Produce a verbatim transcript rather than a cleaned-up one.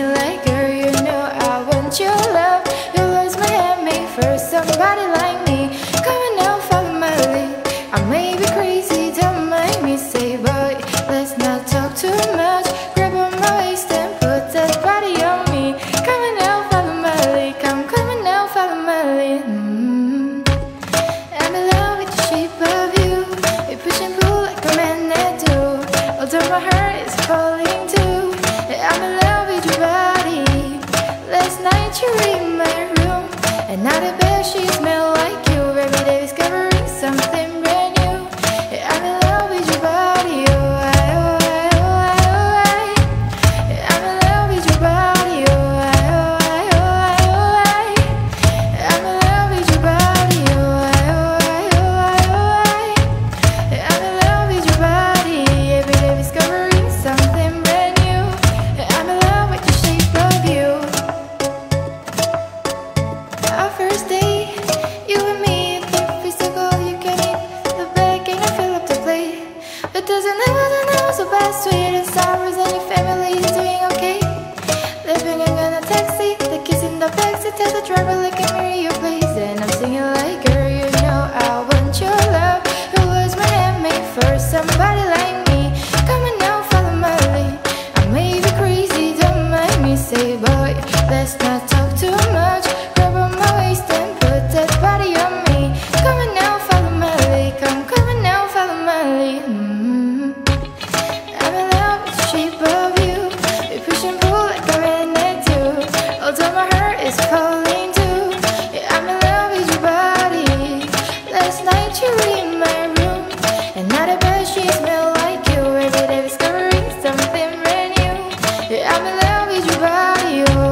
singing like, girl, you know I want your love. Your words might have me for somebody like me. Come on now, follow my lead. I may be crazy, don't mind me. Say, boy, let's not talk too much. Grab on my waist and put that body on me. Come on now, follow my lead. Come, come on now, follow my lead. mm. I'm in love with the shape of you. We push and pull like a magnet do. Although my heart is falling too. I'm in love with your body. Last night you were in my room, and now the bed sheets smell like you. Every day discovering something brand new. I'm in love with your body. Oh, I, oh, I, oh, I, oh, I. I'm in love with your body. Oh, I, oh, I, oh, I, oh, I. I'm in love with your body. Oh, I, oh, I, oh, I, oh, I. I'm in love with your body. Every day discovering something brand new. I'm in love with the shape of you. Our first date, you and me, think physical, you can eat the bag and I fill up the plate. But doesn't it wasn't know so bad, sweet and sorrows, and your family is doing okay. Living in a taxi, the kiss in the backseat, tell the driver like a mirror your place. And I'm singing like, girl, you know I want your love. Your words might have me for somebody like me. Come on now, follow my lead. I may be crazy, don't mind me. Say, boy, let's not talk too much. Grab on my waist and put that body on me. Come on now, follow my lead. Come, come on now, follow my lead. mm. I'm in love with the shape of you. We push and pull like a magnet do. Although my heart is falling too. Yeah, I'm in love with your body. Last night you were in my room, and now the bed sheets smell like you. Every day discovering something brand new. Yeah, I'm in love with your body. Oh,